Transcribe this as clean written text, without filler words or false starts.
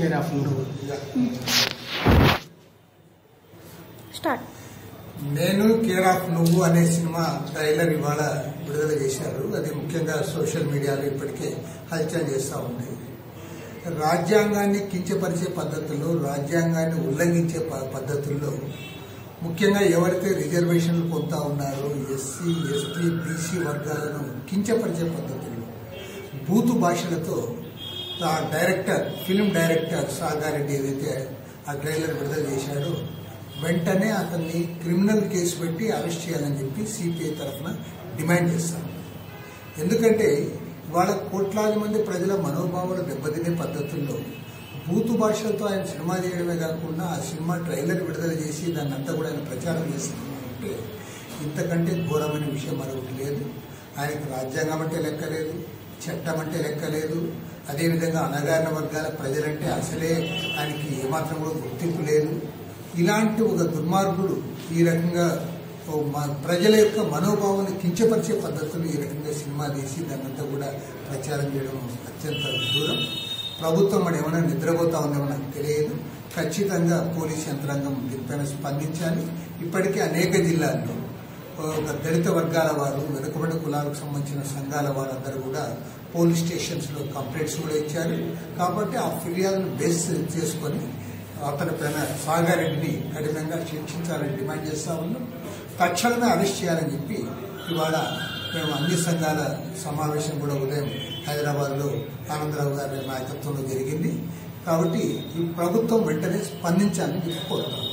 Start. నేను care of నువ్వు అనే సినిమా ట్రైలర్ ఇవాళ విడుదల చేశారు. అది ముఖ్యంగా సోషల్ మీడియాలో ఇప్పటికే హల్చల్ చేస్తూ ఉంది. రాజ్యాంగాన్ని కించపరిచే పద్ధతుల్లో, రాజ్యాంగాన్ని ఉల్లంఘించే పద్ధతుల్లో, ముఖ్యంగా ఎవరైతే రిజర్వేషన్లు పొందుతా ఉన్నారో ఎస్సీ, ఎస్టీ, బీసీ వర్గాలను కించపరిచే పద్ధతుల్లో బూతు భాషలతో ఆ డైరెక్టర్, ఫిల్మ్ డైరెక్టర్ సాగారెడ్డి ఏదైతే ఆ ట్రైలర్ విడుదల చేశాడో వెంటనే అతన్ని క్రిమినల్ కేసు పెట్టి అరెస్ట్ చేయాలని చెప్పి సిపిఐ తరఫున డిమాండ్ చేస్తాను. ఎందుకంటే ఇవాళ కోట్లాది మంది ప్రజల మనోభావాలు దెబ్బతినే పద్ధతుల్లో బూతు భాషలతో ఆయన సినిమా చేయడమే కాకుండా ఆ సినిమా ట్రైలర్ విడుదల చేసి దాన్ని అంతా కూడా ఆయన ప్రచారం చేస్తున్నారంటే ఇంతకంటే ఘోరమైన విషయం మరొకటి లేదు. ఆయనకు రాజ్యాంగం అంటే లెక్కలేదు, చట్టం అంటే లెక్కలేదు. అదేవిధంగా అణగారిన వర్గాల ప్రజలంటే అసలే ఆయనకి ఏమాత్రం కూడా గుర్తింపు లేదు. ఇలాంటి ఒక దుర్మార్గుడు ఈ రకంగా ప్రజల యొక్క మనోభావాన్ని కించపరిచే పద్ధతులు ఈ రకంగా సినిమా తీసి దాన్నంతా కూడా ప్రచారం చేయడం అత్యంత దూరం. ప్రభుత్వం మరి ఏమైనా నిద్రపోతా ఉందేమో నాకు తెలియదు. ఖచ్చితంగా పోలీస్ యంత్రాంగం దీనిపైన స్పందించాలి. ఇప్పటికే అనేక జిల్లాల్లో ఒక దళిత వర్గాల వారు, వెనుకబడిన కులాలకు సంబంధించిన సంఘాల వారందరూ కూడా పోలీస్ స్టేషన్స్లో కంప్లైంట్స్ కూడా ఇచ్చారు. కాబట్టి ఆ ఫిర్యాదును బేస్ చేసుకొని అతని పైన సాగారెడ్డిని కఠినంగా శిక్షించాలని డిమాండ్ చేస్తా ఉన్నాం. తక్షణమే అరెస్ట్ చేయాలని చెప్పి ఇవాళ మేము అన్ని సంఘాల సమావేశం కూడా ఉదయం హైదరాబాద్లో ఆనందరావు గారి నాయకత్వంలో జరిగింది. కాబట్టి ఈ ప్రభుత్వం వెంటనే స్పందించాలని కోరుతాం.